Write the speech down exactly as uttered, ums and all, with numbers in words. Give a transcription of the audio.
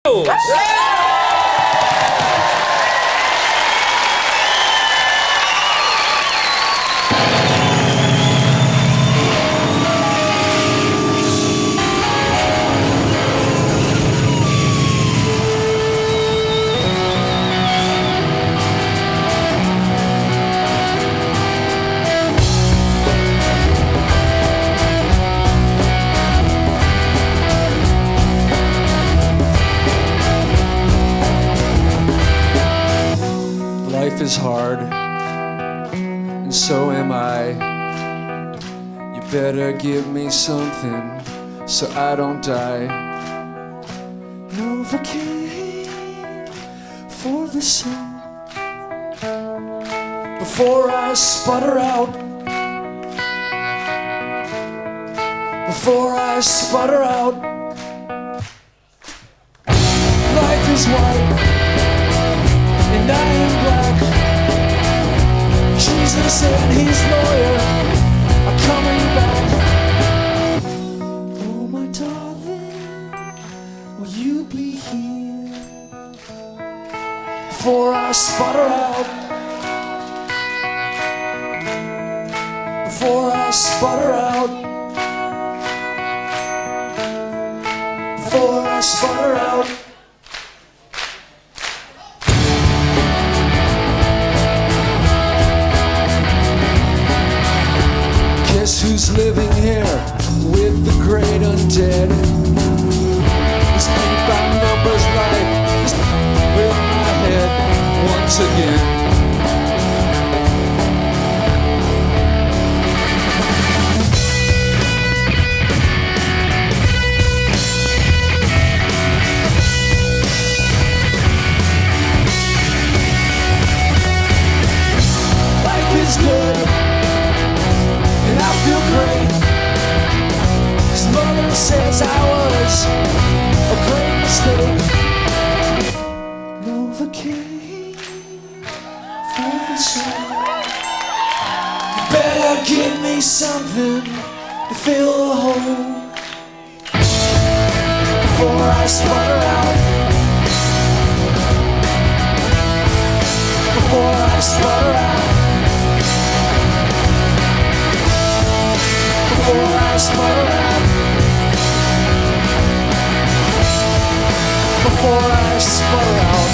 Life is hard, and so am I. You better give me something so I don't die. Novocaine for the soul before I sputter out. Before I sputter out. Life is white and I am black. Jesus and his lawyer are coming back. Oh my darling, will you be here before I sputter out? Before I sputter out. Before I sputter out. Guess who's living here with the great undead? This beat by numbers life is in my head once again. Life is good and I feel great. His mother says I was a great mistake. Novocaine for the soul. You better give me something to fill the hole before I sputter out. Before I sputter out. Before I sputter out. Before I sputter out.